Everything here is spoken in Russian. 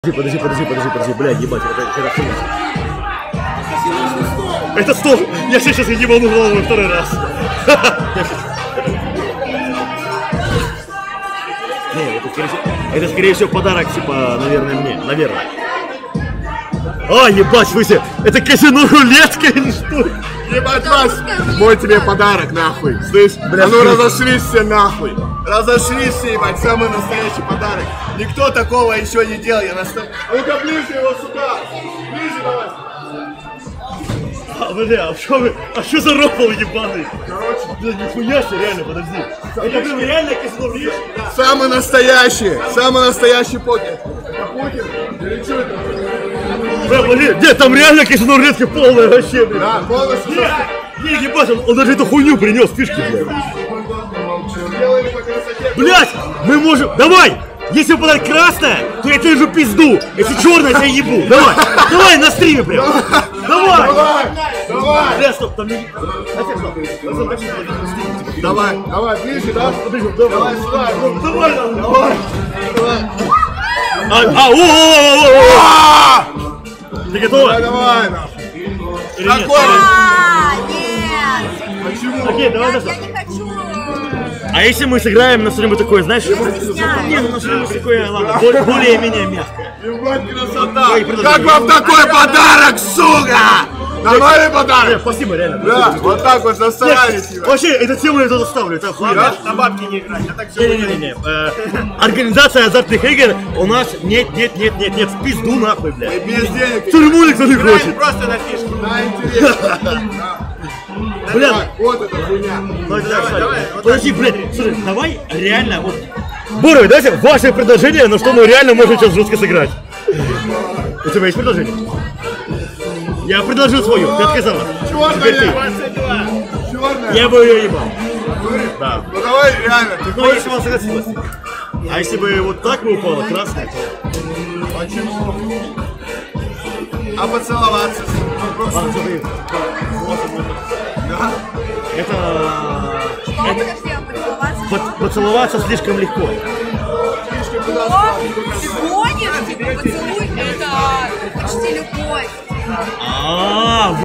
Подожди, блядь, ебать, это стол! Я сейчас ебану голову второй раз. Не, это скорее всего подарок, типа, наверное, мне, наверное. А, ебать, слышите, это казино рулетка или что? Ебать, Вась, мой тебе подарок, нахуй. Слышь, а ну разошлись все нахуй. Разошлись все, ебать, самый настоящий подарок. Никто такого еще не делал, я настоящий. А ну-ка ближе его сюда. Ближе давай. А, бля, а что за рофл ебаный? Короче, бля, нихуя себе, реально, подожди. Это, блин, реально казино рулетка? Самый настоящий покер. Это покер? Или что это? Бля, подожди, нет, там реально казино рулетка полная вообще, блин. Да, полностью. Не, ебать, он даже эту хуйню принес, фишки, блядь. Блять, мы можем, давай! Если выпадает красная, то я держу пизду. Если черная, я ебу. Давай на стриме прям. Давай. Бля, стоп, там не... Давай, ближе, да? Давай сюда. Давай. Ты готова? Давай. Какой? Нет! Почему? Окей, давай. Я не хочу! А если мы сыграем на что-нибудь такое, знаешь? Не, ну на что-нибудь такое, ладно, более-менее мягкое. Ебать, красота! Как вам такой подарок, сука? Нормальный подарок? Спасибо, реально. Да, вот так вот настарались. Вообще, эту тему я тут оставлю, это охуенно. На бабки не играть, я так все Не. Организация азартных игр у нас нет, в пизду нахуй, блядь. без денег. В тюрьму никто не хочет. Просто на фишку. Да, интересно. Блядь. Вот эта хуйня. Давай. Подожди, блядь, слушай, давай реально вот... Боровый, дайте ваше предложение, на что мы реально можем сейчас жестко сыграть. У тебя есть предложение? Я предложил свою, ты отказала. Теперь ты. Черная. Я бы ее ебал. Да. Ну давай реально. Ну, если бы она согласилась. А если бы вот так бы упала, красная, то... Почему? А поцеловаться? Ладно, что ты... Да? Это... Подожди, поцеловаться? Поцеловаться слишком легко. Фишки куда О, ты гонишь? Типа поцелуй, это почти любовь.